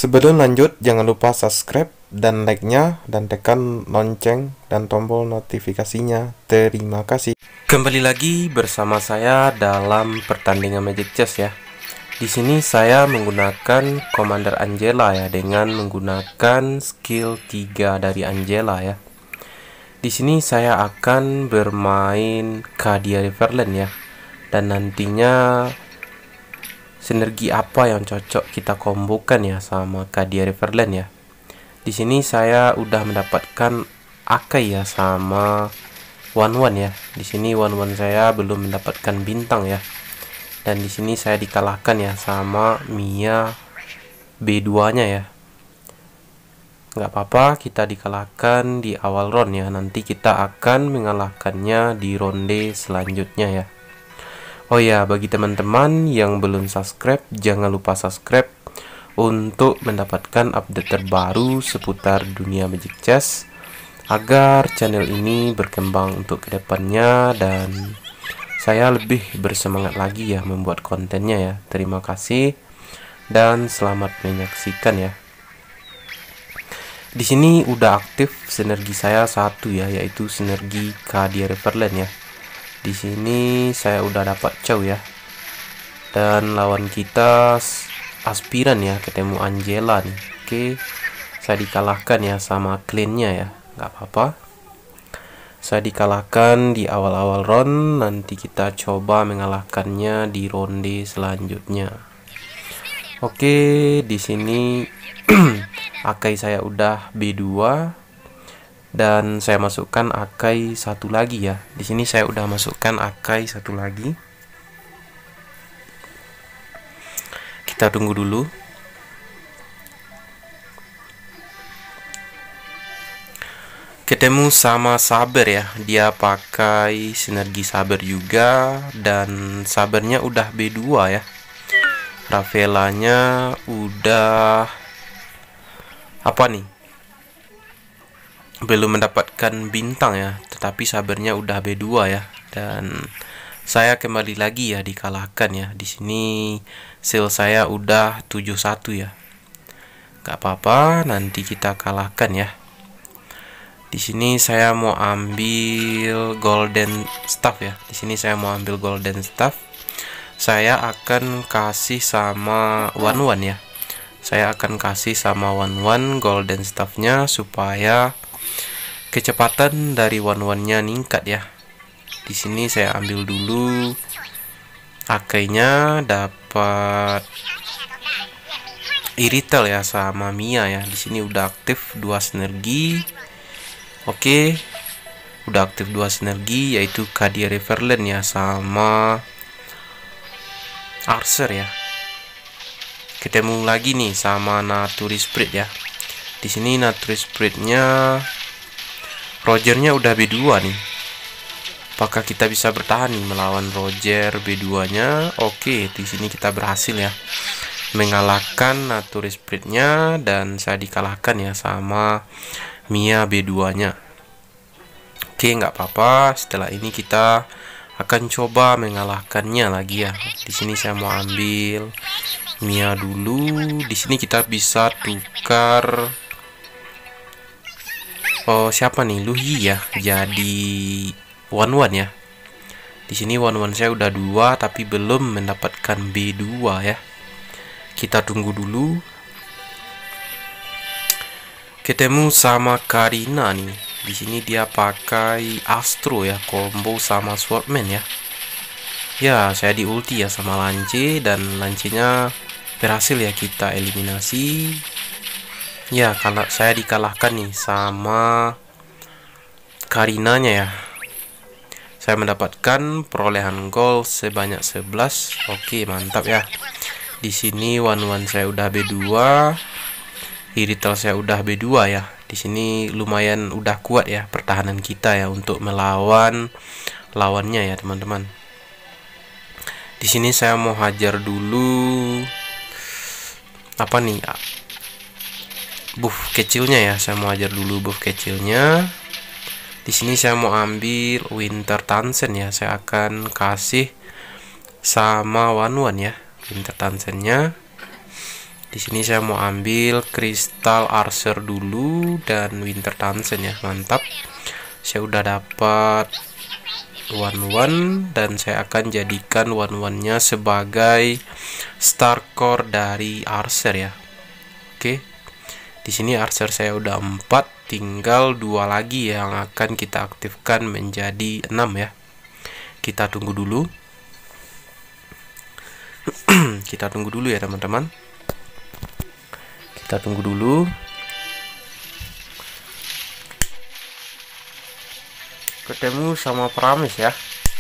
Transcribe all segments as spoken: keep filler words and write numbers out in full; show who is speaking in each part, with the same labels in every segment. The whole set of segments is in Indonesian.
Speaker 1: Sebelum lanjut, jangan lupa subscribe dan like-nya dan tekan lonceng dan tombol notifikasinya. Terima kasih. Kembali lagi bersama saya dalam pertandingan Magic Chess ya. Di sini saya menggunakan Commander Angela ya, dengan menggunakan skill tiga dari Angela ya. Di sini saya akan bermain Cadia Riverland ya. Dan nantinya sinergi apa yang cocok kita kombokan ya sama Cadia Riverland ya. Di sini saya udah mendapatkan Akai ya sama One One ya. Di sini One One saya belum mendapatkan bintang ya. Dan di sini saya dikalahkan ya sama Mia B dua-nya ya. Nggak apa-apa, kita dikalahkan di awal round ya. Nanti kita akan mengalahkannya di ronde selanjutnya ya. Oh ya, bagi teman-teman yang belum subscribe, jangan lupa subscribe untuk mendapatkan update terbaru seputar dunia Magic Chess, agar channel ini berkembang untuk kedepannya dan saya lebih bersemangat lagi ya membuat kontennya ya. Terima kasih dan selamat menyaksikan ya. Di sini udah aktif sinergi saya satu ya, yaitu sinergi Cadia Riverland ya. Di sini saya udah dapat Chow ya. Dan lawan kita aspiran ya, ketemu Angela nih. Oke, saya dikalahkan ya sama cleannya ya. Nggak apa-apa. Saya dikalahkan di awal-awal round. Nanti kita coba mengalahkannya di ronde selanjutnya. Oke, di sini Akai saya udah B dua. Dan saya masukkan Akai satu lagi ya. Di sini saya udah masukkan Akai satu lagi. Kita tunggu dulu. Ketemu sama Saber ya. Dia pakai sinergi Saber juga dan Sabernya udah B dua ya. Ravelanya udah apa nih? Belum mendapatkan bintang ya, tetapi Sabernya udah B dua ya. Dan saya kembali lagi ya dikalahkan ya. Di sini seal saya udah tujuh satu ya. Gak apa-apa, nanti kita kalahkan ya. Di sini saya mau ambil golden staff ya. Di sini saya mau ambil golden staff. Saya akan kasih sama One One ya. Saya akan kasih sama One One golden staffnya supaya kecepatan dari One One-nya ningkat ya. Di sini saya ambil dulu Akainya, dapat Iritel ya sama Mia ya. Di sini udah aktif dua sinergi. Oke. Udah aktif dua sinergi yaitu Cadia Riverland ya sama Archer ya. Ketemu lagi nih sama Natural Spirit ya. Di sini Natural Spirit-nya Rogernya udah B dua nih. Apakah kita bisa bertahan nih melawan Roger B dua-nya? Oke, di sini kita berhasil ya mengalahkan Natural Spirit-nya dan saya dikalahkan ya sama Mia B dua-nya. Oke, nggak apa-apa. Setelah ini kita akan coba mengalahkannya lagi ya. Di sini saya mau ambil Mia dulu. Di sini kita bisa tukar. Oh, siapa nih? Luhi ya. Jadi One One ya. Di sini One One saya udah dua tapi belum mendapatkan B dua ya. Kita tunggu dulu. Ketemu sama Karina nih. Di sini dia pakai Astro ya, combo sama Swordman ya. Ya, saya di ulti ya sama Lance dan Lance-nya berhasil ya kita eliminasi. Ya, karena saya dikalahkan nih sama Karinanya ya. Saya mendapatkan perolehan gol sebanyak sebelas. Oke, mantap ya. Di sini One One saya udah B dua. Iritel saya udah B dua ya. Di sini lumayan udah kuat ya pertahanan kita ya untuk melawan lawannya ya, teman-teman. Di sini saya mau hajar dulu apa nih? Buff kecilnya ya, saya mau ajar dulu buff kecilnya. Di sini saya mau ambil Winter Tansen ya, saya akan kasih sama One One ya, Winter Tansennya. Di sini saya mau ambil kristal Archer dulu dan Winter Tansen ya, mantap. Saya udah dapat one one dan saya akan jadikan one one-nya sebagai star core dari Archer ya. Oke. Di sini Archer saya udah empat, tinggal dua lagi yang akan kita aktifkan menjadi enam ya. Kita tunggu dulu. Kita tunggu dulu ya teman-teman. Kita tunggu dulu. Ketemu sama Paramis ya.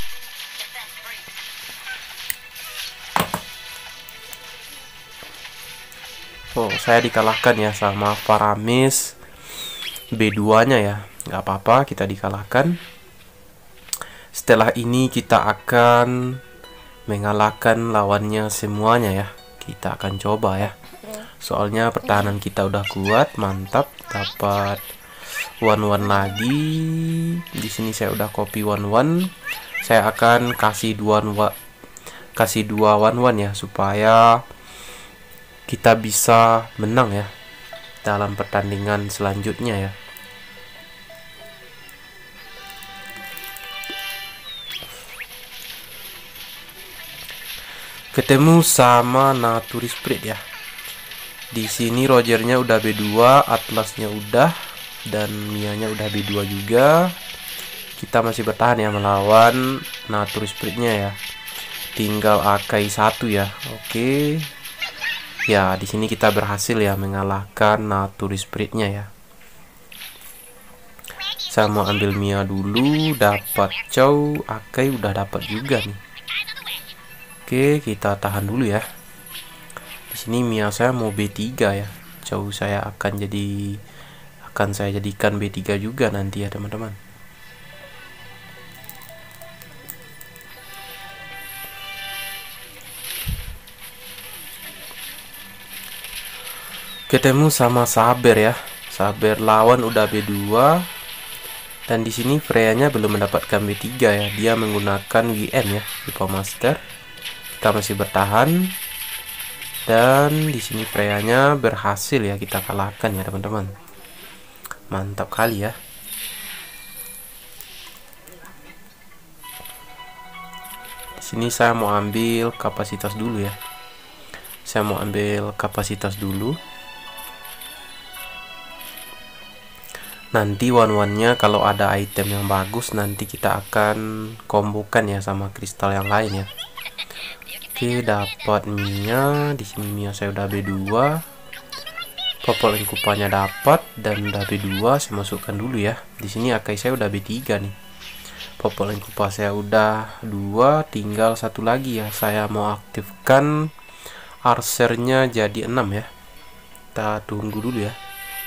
Speaker 1: Oh, saya dikalahkan ya sama Paramis B dua nya ya. Nggak apa-apa, kita dikalahkan. Setelah ini kita akan mengalahkan lawannya semuanya ya. Kita akan coba ya. Soalnya pertahanan kita udah kuat, mantap. Dapat one one lagi. Di sini saya udah copy one one. Saya akan kasih dua kasih dua one one ya, supaya kita bisa menang ya dalam pertandingan selanjutnya ya. Ketemu sama Naturis Spirit ya. Di sini Rogernya udah B dua, Atlasnya udah, dan Mianya udah B dua juga. Kita masih bertahan ya melawan Naturis Spiritnya ya. Tinggal Akai satu ya. Oke. Ya, di sini kita berhasil ya mengalahkan Naturis Spiritnya ya. Saya mau ambil Mia dulu, dapat Chow, Akai udah dapat juga nih. Oke, kita tahan dulu ya. Di sini Mia saya mau B tiga ya. Chow saya akan jadi akan saya jadikan B tiga juga nanti ya, teman-teman. Ketemu sama Saber ya. Saber lawan udah B dua. Dan di sini Freya-nya belum mendapatkan B tiga ya. Dia menggunakan W M ya, Lupa Master. Kita masih bertahan. Dan di sini Freya-nya berhasil ya kita kalahkan ya, teman-teman. Mantap kali ya. Di sini saya mau ambil kapasitas dulu ya. Saya mau ambil kapasitas dulu. Nanti one one-nya kalau ada item yang bagus nanti kita akan kombokan ya sama kristal yang lain ya. Oke, dapat Mia. Di sini Mia saya udah B dua. Popol Inkupanya dapat dan udah B dua. Saya masukkan dulu ya. Di sini Akai saya udah B tiga nih. Popol Inkupa saya udah dua, tinggal satu lagi ya. Saya mau aktifkan Archer-nya jadi enam ya. Kita tunggu dulu ya.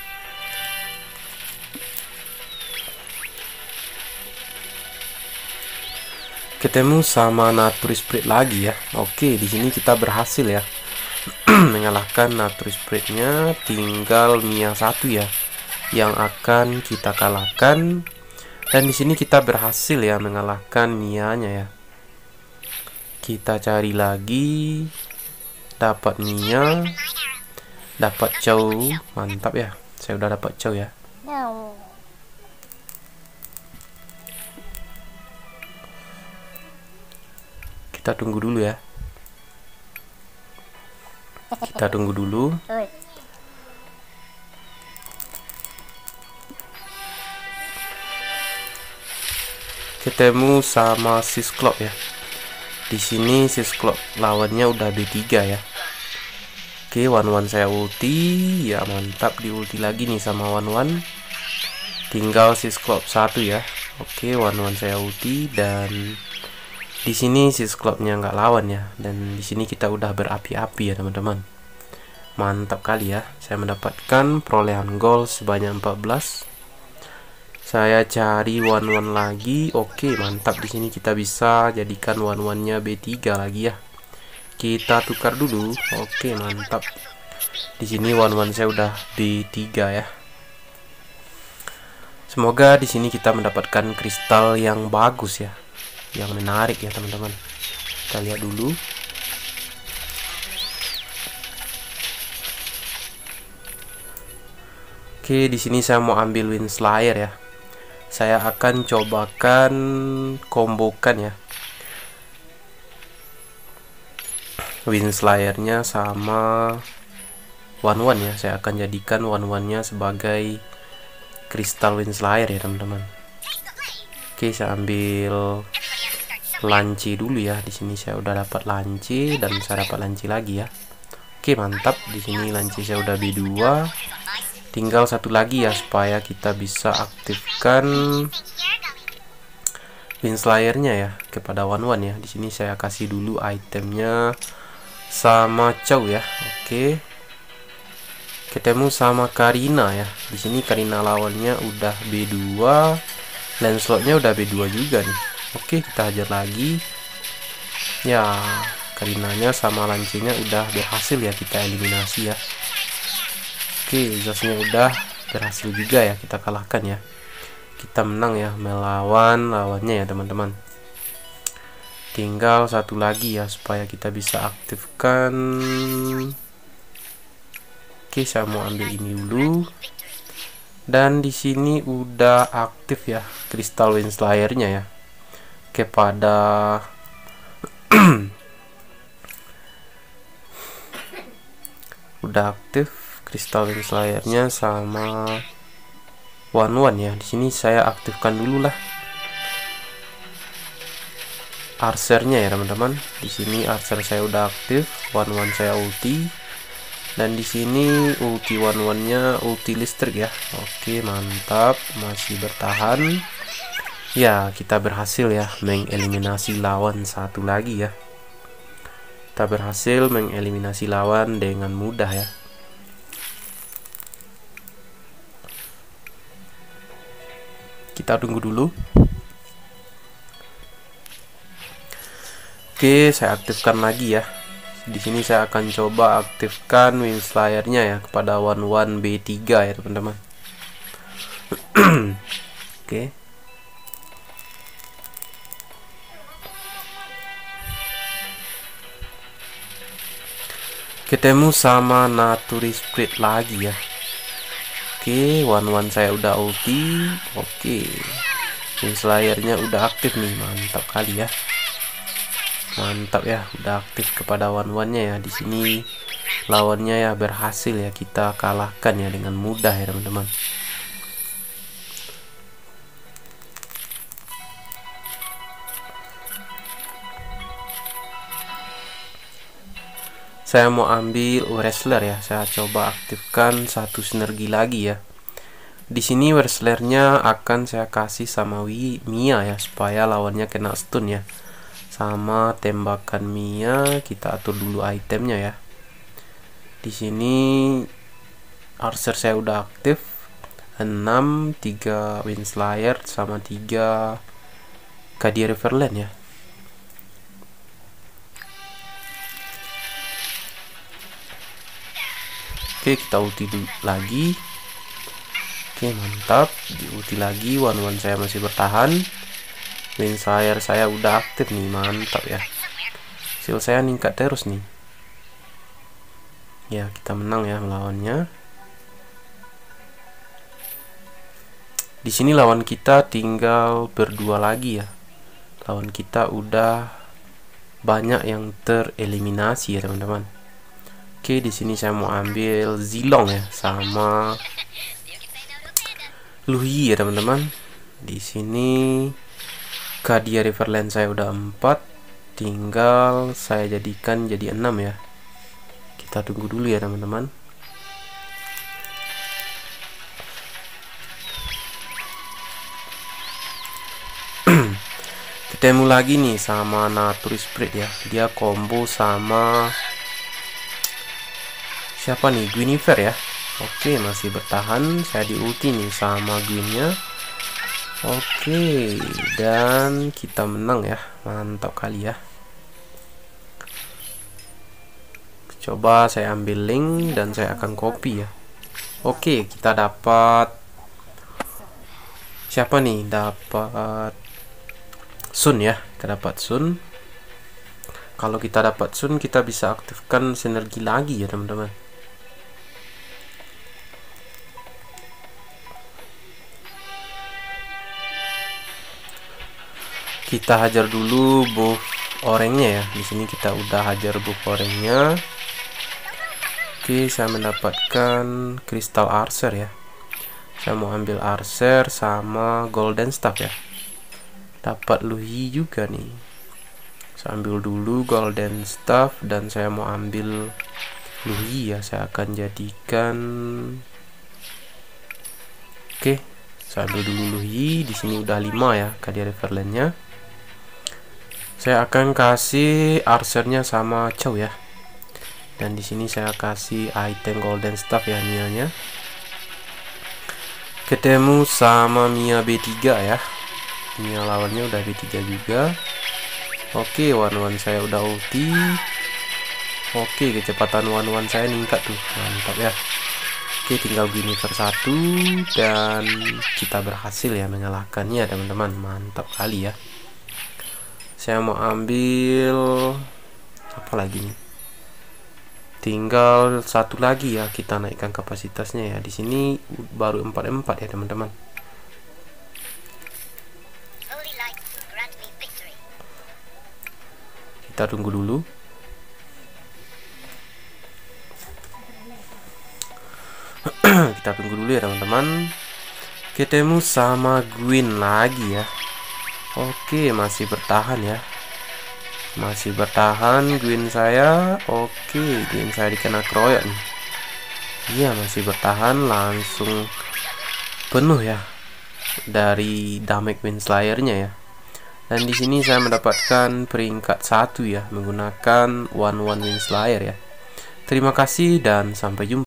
Speaker 1: Ketemu sama Naturis Spirit lagi ya. Oke, di sini kita berhasil ya mengalahkan Naturis Spirit-nya. Tinggal Mia satu ya yang akan kita kalahkan. Dan di sini kita berhasil ya mengalahkan Mia-nya ya. Kita cari lagi. Dapat Mia, dapat Chow, mantap ya. Saya udah dapat Chow ya. Kita tunggu dulu ya. Kita tunggu dulu. Ketemu sama Sisklop ya. Di sini Sisklop lawannya udah B tiga ya. Oke, one one saya ulti. Ya, mantap, di ulti lagi nih sama one one. Tinggal Sisklop satu ya. Oke, one one saya ulti dan di sini Sisklopnya nggak lawan ya, dan di sini kita udah berapi-api ya, teman-teman. Mantap kali ya. Saya mendapatkan perolehan gol sebanyak empat belas. Saya cari one one lagi. Oke, mantap. Di sini kita bisa jadikan one one-nya B tiga lagi ya. Kita tukar dulu. Oke, mantap. Di sini one one saya udah B tiga ya. Semoga di sini kita mendapatkan kristal yang bagus ya, yang menarik ya, teman-teman. Kita lihat dulu. Oke, di sini saya mau ambil Wind Slayer ya. Saya akan cobakan kombokan ya. Wind Slayer-nya sama one one ya. Saya akan jadikan one one-nya sebagai Crystal Wind Slayer ya, teman-teman. Oke, saya ambil lanci dulu ya. Di sini saya udah dapat lanci dan saya dapat lanci lagi ya. Oke, mantap. Di sini lanci saya udah B dua. Tinggal satu lagi ya supaya kita bisa aktifkan Wind Slayer-nya ya kepada one one ya. Di sini saya kasih dulu itemnya sama Chow ya. Oke. Ketemu sama Karina ya. Di sini Karina lawannya udah B dua. Lancelot-nya udah B dua juga nih. Oke, kita hajar lagi. Ya, Karinanya sama lancinya udah berhasil ya kita eliminasi ya. Oke, Zasnya udah berhasil juga ya kita kalahkan ya. Kita menang ya melawan lawannya ya, teman-teman. Tinggal satu lagi ya supaya kita bisa aktifkan. Oke, saya mau ambil ini dulu. Dan di sini udah aktif ya Crystal Wind Slayer-nya ya. Kepada udah aktif Crystal Wind Slayer-nya sama one one ya. Di sini saya aktifkan dulu lah Archer-nya ya, teman-teman. Di sini Archer saya udah aktif, one one saya ulti. Dan di sini ulti one one-nya ulti listrik ya. Oke, mantap, masih bertahan. Ya, kita berhasil ya mengeliminasi lawan satu lagi ya. Kita berhasil mengeliminasi lawan dengan mudah ya. Kita tunggu dulu. Oke, saya aktifkan lagi ya. Di sini saya akan coba aktifkan Wind Slayer-nya ya kepada one one B tiga ya, teman-teman. Oke. Ketemu sama Naturi Spirit lagi ya. Oke, one one saya udah ulti. Oke, Wind Slayer-nya udah aktif nih, mantap kali ya. Mantap ya, udah aktif kepada one one-nya ya. Di sini lawannya ya berhasil ya kita kalahkan ya dengan mudah ya, teman-teman. Saya mau ambil wrestler ya. Saya coba aktifkan satu sinergi lagi ya. Di sini wrestlernya akan saya kasih sama Wi Mia ya supaya lawannya kena stun ya. Sama tembakan Mia kita atur dulu itemnya ya. Di sini Archer saya udah aktif enam, tiga Wind Slayer sama tiga Kadia Riverland ya. Oke, kita ulti lagi. Oke, mantap, di ulti lagi. one one saya masih bertahan. Wind Slayer saya udah aktif nih, mantap ya. Skill saya meningkat terus nih. Ya, kita menang ya melawannya. Di sini lawan kita tinggal berdua lagi ya. Lawan kita udah banyak yang tereliminasi ya, teman-teman. Oke, di sini saya mau ambil Zilong ya sama Luhi ya, teman-teman. Di sini Kadia Riverland saya udah empat, tinggal saya jadikan jadi enam ya. Kita tunggu dulu ya, teman-teman. Ketemu lagi nih sama Naturi Spirit ya. Dia combo sama siapa nih? Guinevere ya. Oke, masih bertahan. Saya di ulti nih sama Gwynnya. Oke, dan kita menang ya. Mantap kali ya. Coba saya ambil link dan saya akan copy ya. Oke, kita dapat siapa nih? Dapat Sun ya. Kita dapat Sun. Kalau kita dapat Sun, kita bisa aktifkan sinergi lagi ya, teman-teman. Kita hajar dulu buff orangnya ya. Di sini kita udah hajar buff orangnya. Oke, saya mendapatkan Crystal Archer ya. Saya mau ambil Archer sama Golden Staff ya. Dapat Luhi juga nih. Saya ambil dulu Golden Staff dan saya mau ambil Luhi ya. Saya akan jadikan. Oke, saya ambil dulu Luhi. Di sini udah lima ya Cadia Riverland-nya. Saya akan kasih Archernya sama Chow ya. Dan di sini saya kasih item Golden Staff ya Mia-nya. Ketemu sama Mia B tiga ya. Mia lawannya udah B tiga juga. Oke, one-one saya udah ulti. Oke, kecepatan one-one saya meningkat tuh. Mantap ya. Oke, tinggal Guinevere satu dan kita berhasil ya mengalahkannya teman-teman. Mantap kali ya. Saya mau ambil apa lagi nih? Tinggal satu lagi ya, kita naikkan kapasitasnya ya. Di sini baru empat empat ya teman-teman. Kita tunggu dulu. Kita tunggu dulu ya teman-teman. Ketemu sama Gwen lagi ya. Oke, masih bertahan ya. Masih bertahan Gwen saya. Oke, Gwen saya dikena keroyok nih. Iya, masih bertahan, langsung penuh ya dari damage Wind Slayer-nya ya. Dan di sini saya mendapatkan peringkat satu ya menggunakan one one Wind Slayer ya. Terima kasih dan sampai jumpa.